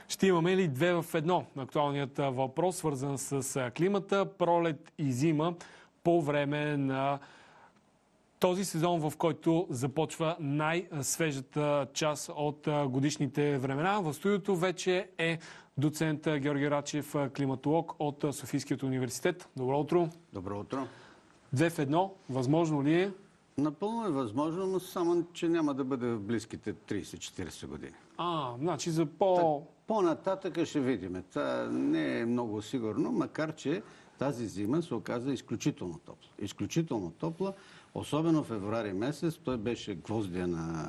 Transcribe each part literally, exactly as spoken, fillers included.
Ще имаме ли две в едно? Актуалният въпрос, свързан с климата, пролет и зима по време на този сезон, в който започва най-свежата част от годишните времена. В студиото вече е доцент Георги Рачев, климатолог от Софийският университет. Добро утро. Добро утро. Две в едно, възможно ли е? Напълно е възможно, но само, че няма да бъде в близките трийсет-четирийсет години. А, значи за по... По-нататъка ще видим. Това не е много сигурно, макар че тази зима се оказа изключително топла. Изключително топла, особено в февруари месец. Той беше гвоздия на,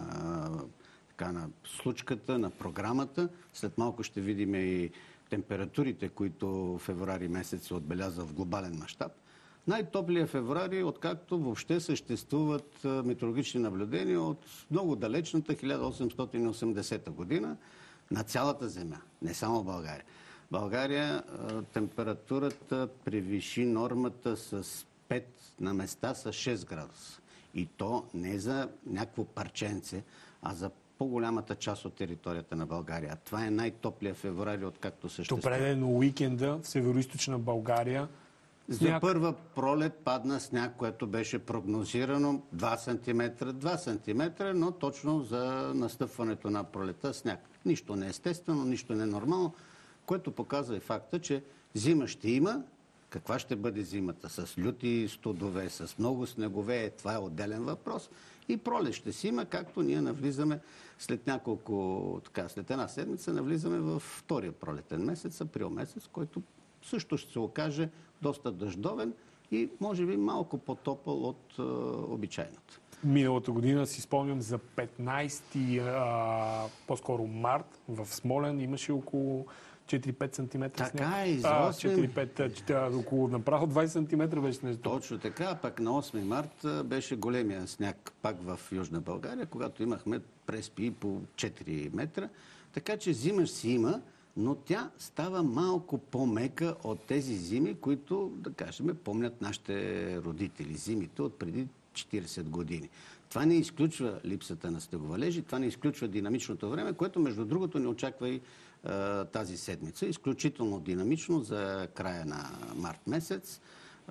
така, на случката, на програмата. След малко ще видим и температурите, които в февруари месец се отбеляза в глобален мащаб. Най-топлия февруари, откакто въобще съществуват метеорологични наблюдения от много далечната хиляда осемстотин и осемдесета година на цялата Земя, не само България. България температурата превиши нормата с пет, на места с шест градуса. И то не за някакво парченце, а за по-голямата част от територията на България. Това е най-топлия февруари, откакто съществува. Добре, но уикенда в североизточна България за сняг... първа пролет падна сняг, което беше прогнозирано два сантиметра, два сантиметра, но точно за настъпването на пролета сняг. Нищо не е естествено, нищо не е нормално, което показва и факта, че зима ще има. Каква ще бъде зимата? С люти студове, с много снегове, това е отделен въпрос. И пролет ще си има, както ние навлизаме след няколко, така, след една седмица, навлизаме във втория пролетен месец, април месец, който също ще се окаже доста дъждовен и може би малко по-топъл от е, обичайното. Миналата година си спомням за петнайсети, а, по-скоро март, в Смолян имаше около четири-пет сантиметра сняг. Така е, за четири-пет, около направо двайсет сантиметра беше нещо. Точно така, пък на осми март беше големия сняг пак в Южна България, когато имахме преспи по четири метра. Така че зима си има, но тя става малко по-мека от тези зими, които, да кажем, помнят нашите родители. Зимите от преди четирийсет години. Това не изключва липсата на снеговалежи, това не изключва динамичното време, което между другото не очаква и е, тази седмица. Изключително динамично за края на март месец. Е,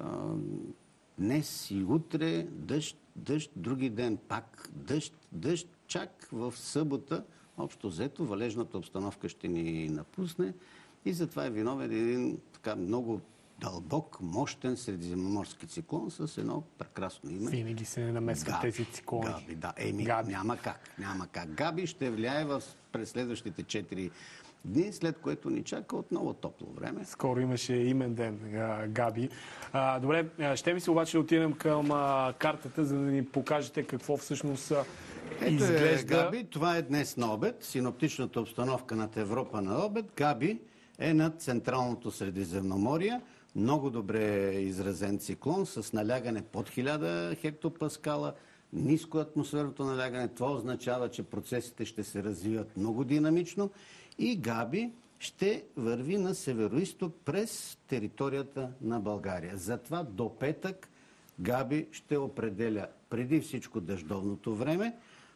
днес и утре дъжд, дъжд, други ден пак дъжд, дъжд, чак в събота. Общо взето, валежната обстановка ще ни напусне и затова е виновен един така много дълбок, мощен средиземноморски циклон с едно прекрасно име. Винаги се намесват тези циклони. Габи, да. Еми, Габи. няма как. Няма как. Габи ще влияе в през следващите четири дни, след което ни чака отново топло време. Скоро имаше имен ден, Габи. А, добре, ще ми се обаче да отидем към а, картата, за да ни покажете какво всъщност Ето изглежда. Е, Габи, това е днес на обед. Синоптичната обстановка над Европа на обед. Габи е над Централното Средиземноморие. Много добре изразен циклон с налягане под хиляда хектопаскала. Ниско атмосферното налягане. Това означава, че процесите ще се развиват много динамично. И Габи ще върви на североизток през територията на България. Затова до петък Габи ще определя преди всичко дъждовното време.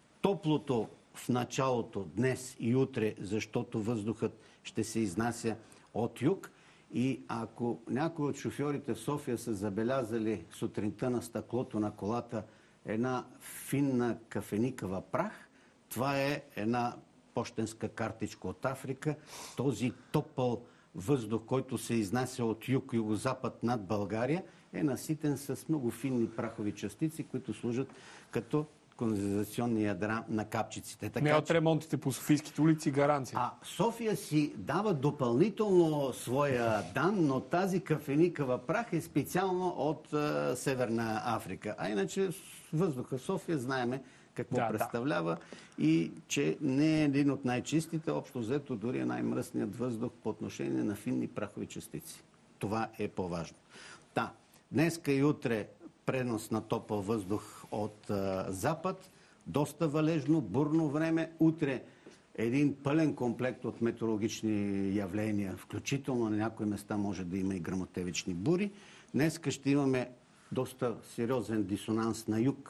Топлото в началото днес и утре, защото въздухът ще се изнася от юг. И ако някои от шофьорите в София са забелязали сутринта на стъклото на колата една финна кафеникава прах, това е една пощенска картичка от Африка. Този топъл въздух, който се изнася от юг, югозапад над България, е наситен с много финни прахови частици, които служат като кондензационни ядра на капчиците. Така, не от ремонтите по софийските улици гаранция. А София си дава допълнително своя дан, но тази кафеникава прах е специално от е, Северна Африка. А иначе въздуха в София знаеме какво да, представлява да. И че не е един от най-чистите, общо взето дори е най-мръсният въздух по отношение на финни прахови частици. Това е по-важно. Да, днеска и утре пренос на топъл въздух от а, запад, доста валежно, бурно време. Утре един пълен комплект от метеорологични явления, включително на някои места може да има и гръмотевични бури. Днеска ще имаме доста сериозен дисонанс на юг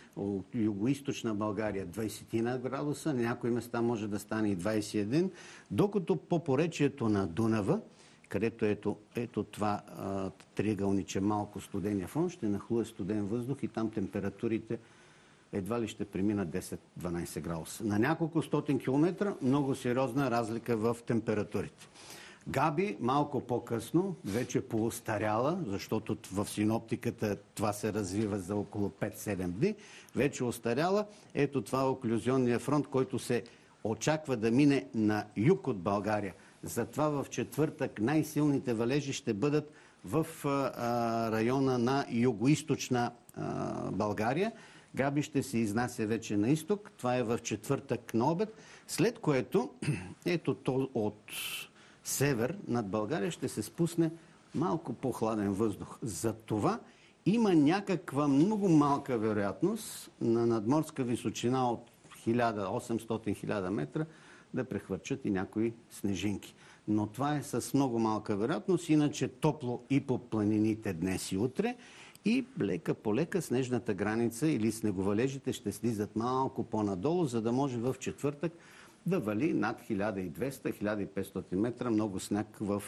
от югоизточна България двайсет градуса, на някои места може да стане и двайсет и един, докато по поречието на Дунава, където ето, ето това а, триъгълниче малко студения фон, ще нахлуе студен въздух и там температурите едва ли ще преминат десет-дванайсет градуса. На няколко стотин километра много сериозна разлика в температурите. Габи малко по-късно, вече поостаряла, защото в синоптиката това се развива за около пет-седем дни, вече остаряла. Ето това е оклюзионния фронт, който се очаква да мине на юг от България. Затова в четвъртък най-силните валежи ще бъдат в а, района на югоизточна а, България. Габи ще се изнася вече на изток. Това е в четвъртък на обед. След което, ето то от север над България ще се спусне малко по-хладен въздух. За това има някаква много малка вероятност на надморска височина от хиляда осемстотин до хиляда метра да прехвърчат и някои снежинки. Но това е с много малка вероятност, иначе топло и по планините днес и утре. И лека по лека снежната граница или снеговалежите ще слизат малко по-надолу, за да може в четвъртък да вали над хиляда и двеста до хиляда и петстотин метра много сняг в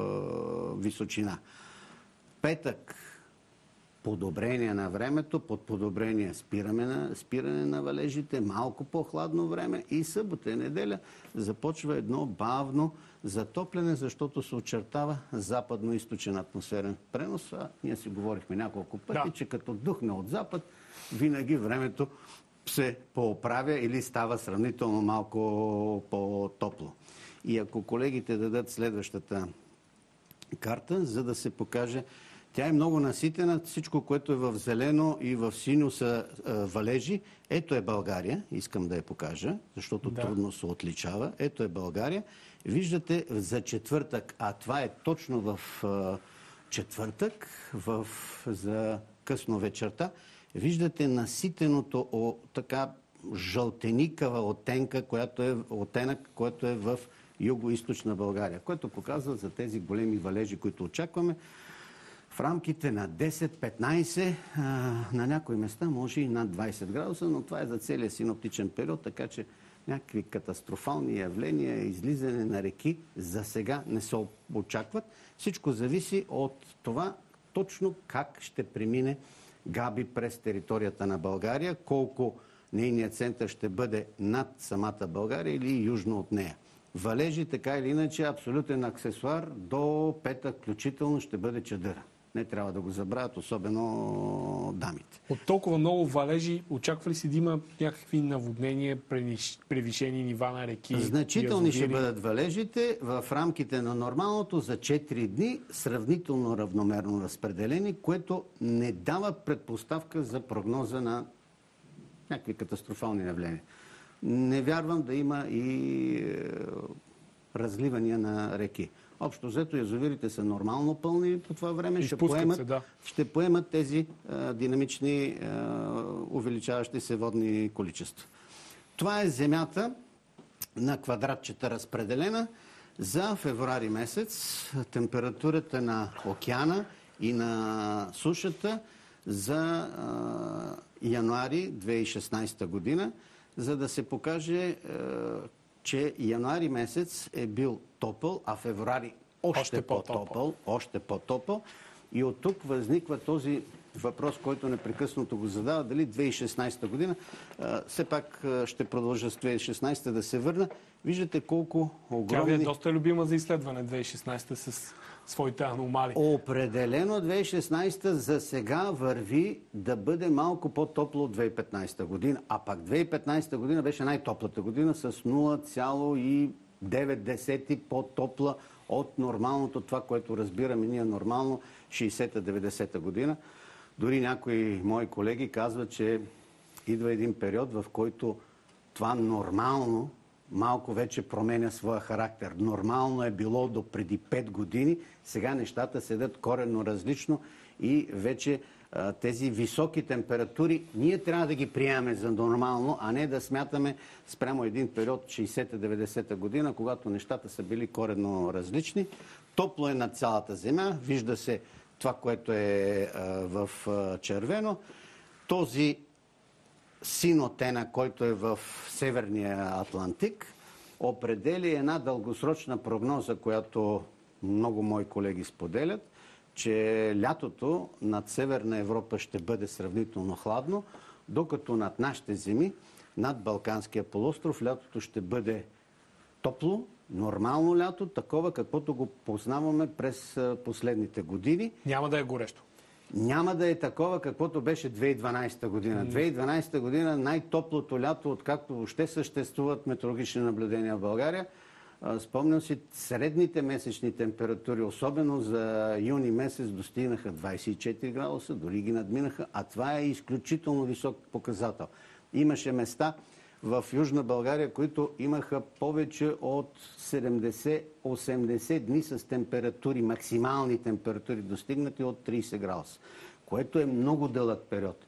е, височина. Петък подобрение на времето, под подобрение спиране на, спиране на валежите, малко по-хладно време и събота и неделя започва едно бавно затопляне, защото се очертава западно-източен атмосферен пренос. А ние си говорихме няколко пъти, да. че като духне от запад, винаги времето се пооправя или става сравнително малко по-топло. И ако колегите дадат следващата карта, за да се покаже, тя е много наситена. Всичко, което е в зелено и в синьо са а, валежи. Ето е България. Искам да я покажа, защото да. трудно се отличава. Ето е България. Виждате за четвъртък, а това е точно в а, четвъртък, в, за късно вечерта. Виждате наситеното о, така жълтеникава оттенка, която е, оттенък, който е в юго-източна България, което показва за тези големи валежи, които очакваме. В рамките на десет-петнайсет, на някои места може и над двайсет градуса, но това е за целия синоптичен период, така че някакви катастрофални явления, излизане на реки за сега не се очакват. Всичко зависи от това точно как ще премине Габи през територията на България, колко нейният център ще бъде над самата България или южно от нея. Валежи, така или иначе, абсолютен аксесуар до петък включително ще бъде чадъра. Не трябва да го забравят, особено дамите. От толкова много валежи, очаква ли се да има някакви наводнения, превишени нива на реки? Значителни ще бъдат валежите в рамките на нормалното за четири дни, сравнително равномерно разпределени, което не дава предпоставка за прогноза на някакви катастрофални явления. Не вярвам да има и е, разливания на реки. Общо взето язовирите са нормално пълни по това време. Ще поемат, се, да. ще поемат тези е, динамични, е, увеличаващи се водни количества. Това е земята на квадратчета разпределена за февруари месец. Температурата на океана и на сушата за е, януари две хиляди и шестнайсета година, за да се покаже, е, че януари месец е бил топъл, а февруари още, още по-топъл, още по-топъл. И от тук възниква този въпрос, който непрекъснато го задава, дали две хиляди и шестнайсета година, а, все пак ще продължа с две хиляди и шестнайсета да се върна. Виждате колко огромни... Тя е доста любима за изследване две хиляди и шестнайсета с своите аномалии. Определено две хиляди и шестнайсета за сега върви да бъде малко по-топло от две хиляди и петнайсета година, а пак две хиляди и петнайсета година беше най-топлата година с нула цяло и девет десети по-топла от нормалното, това, което разбираме ние нормално, шейсета-деветдесета година. Дори някои мои колеги казват, че идва един период, в който това нормално малко вече променя своя характер. Нормално е било до преди пет години, сега нещата седят коренно различно и вече а, тези високи температури ние трябва да ги приемаме за нормално, а не да смятаме спрямо един период шейсета-деветдесета година, когато нещата са били коренно различни. Топло е над цялата земя, вижда се това, което е а, в а, червено. Този синотена, който е в Северния Атлантик, определи една дългосрочна прогноза, която много мои колеги споделят, че лятото над Северна Европа ще бъде сравнително хладно, докато над нашите земи, над Балканския полуостров, лятото ще бъде топло, нормално лято, такова каквото го познаваме през последните години. Няма да е горещо. Няма да е такова, каквото беше две хиляди и дванадесета година. две хиляди и дванадесета година най-топлото лято, откакто въобще съществуват метеорологични наблюдения в България. Спомням си, средните месечни температури, особено за юни месец, достигнаха двадесет и четири градуса, дори ги надминаха, а това е изключително висок показател. Имаше места в Южна България, които имаха повече от седемдесет-осемдесет дни с температури, максимални температури, достигнати от тридесет градуса, което е много дълъг период.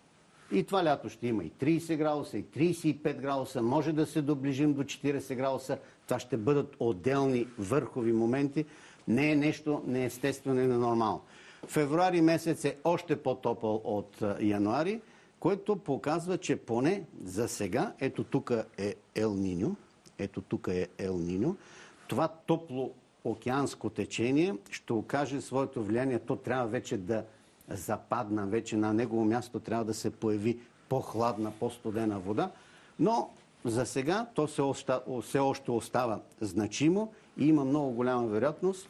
И това лято ще има и тридесет градуса, и тридесет и пет градуса, може да се доближим до четиридесет градуса. Това ще бъдат отделни върхови моменти. Не е нещо неестествено и ненормално. Февруари месец е още по-топъл от януари, което показва, че поне за сега, ето тук е Ел Ниньо, ето тук е Ел Ниньо, това топло океанско течение ще окаже своето влияние. То трябва вече да западна, вече на негово място трябва да се появи по-хладна, по-студена вода, но за сега то все още остава значимо и има много голяма вероятност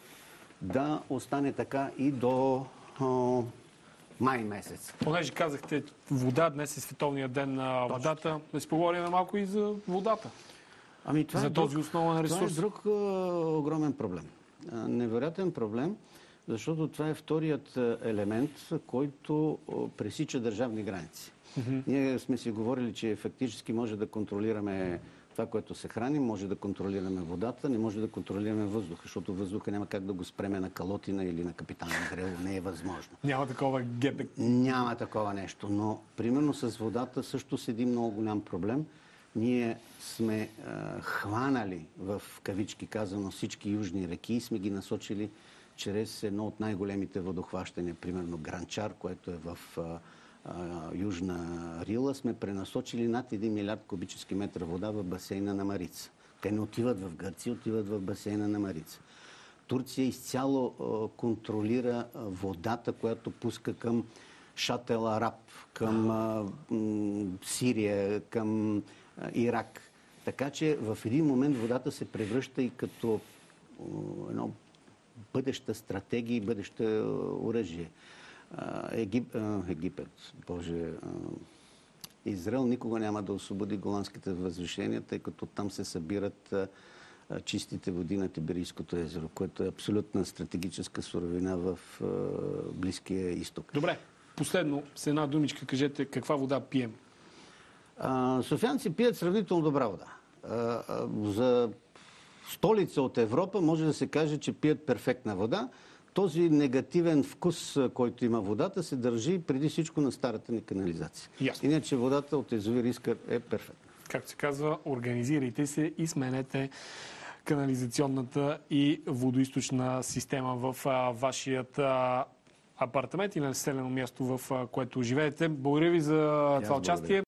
да остане така и до о, май месец. Понеже казахте вода, днес е световния ден на водата, да си поговорим малко и за водата. Ами, това за е този друг, основен ресурс. Това е друг а, огромен проблем. А, невероятен проблем, защото това е вторият елемент, който а, пресича държавни граници. Mm-hmm. Ние сме си говорили, че фактически може да контролираме това, което се храни, може да контролираме водата, не може да контролираме въздуха, защото въздуха няма как да го спреме на Калотина или на Капитан Андреево. Не е възможно. Няма такова гепек. Няма такова нещо. Но, примерно, с водата също седи много голям проблем. Ние сме а, хванали, в кавички казано, всички южни реки и сме ги насочили чрез едно от най-големите водохващания, примерно Гранчар, което е в а, а, Южна Рила, сме пренасочили над един милиард кубически метра вода в басейна на Марица. Те не отиват в Гърция, отиват в басейна на Марица. Турция изцяло а, контролира а, водата, която пуска към Шат-ел Араб, към а, м, Сирия, към а, Ирак. Така че в един момент водата се превръща и като а, едно бъдеща стратегия и бъдеще оръжие. Егип... Египет, Боже, Израел никога няма да освободи голандските възвишения, тъй като там се събират чистите води на Тиберийското езеро, което е абсолютна стратегическа суровина в Близкия изток. Добре, последно, с една думичка кажете каква вода пием? А, софиянци пият сравнително добра вода. А, а, за столица от Европа може да се каже, че пият перфектна вода. Този негативен вкус, който има водата, се държи преди всичко на старата ни канализация. Ясно. Иначе водата от язовир Искър е перфектна. Както се казва, организирайте се и сменете канализационната и водоизточна система в а, вашият а, апартамент и населено място, в а, което живеете. Благодаря ви за това участие.